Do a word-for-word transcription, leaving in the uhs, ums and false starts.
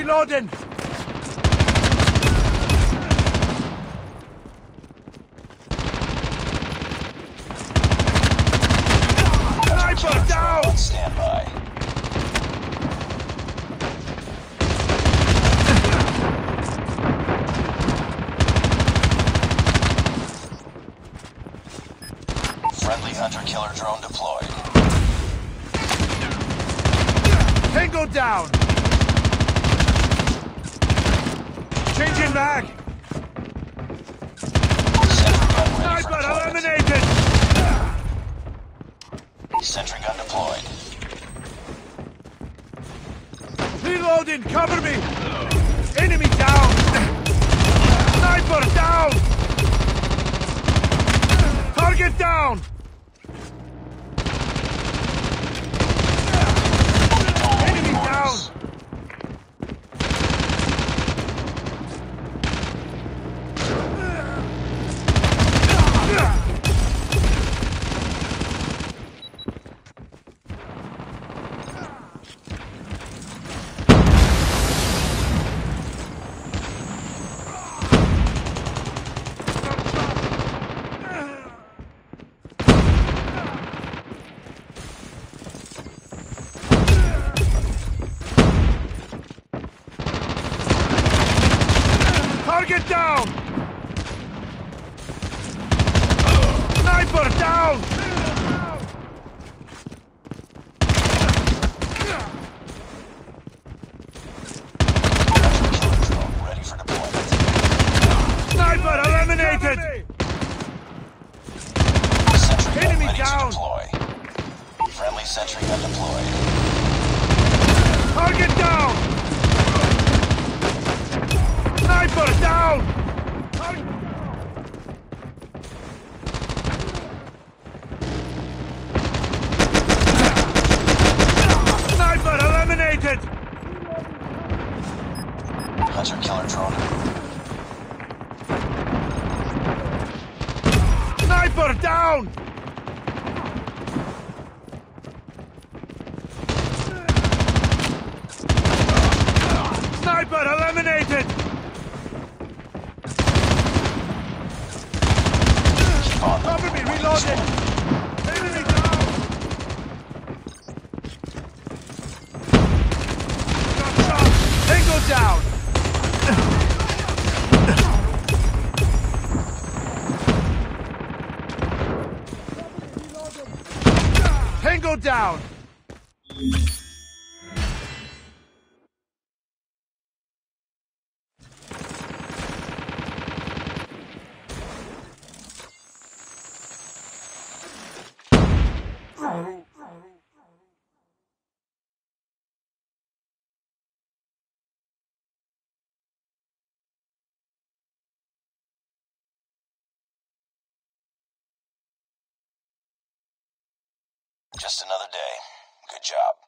Reloading! Sniper down! On standby. Friendly hunter-killer drone deployed. Tango down! Changing mag! Sniper eliminated! Sentry gun deployed. Reloading, cover me! Enemy down! Sniper down! Target down! Enemy down! Target down! Sniper down! Ready for deployment. Sniper eliminated! Sentry gun Enemy ready down! to deploy. Friendly sentry gun deployed. Target down! Sniper down! Sniper eliminated! Hunter-killer drone. Sniper down! Sniper eliminated! Cover me, reloading! Enemy down! Got shot! Tango down! Tango down! Just another day. Good job.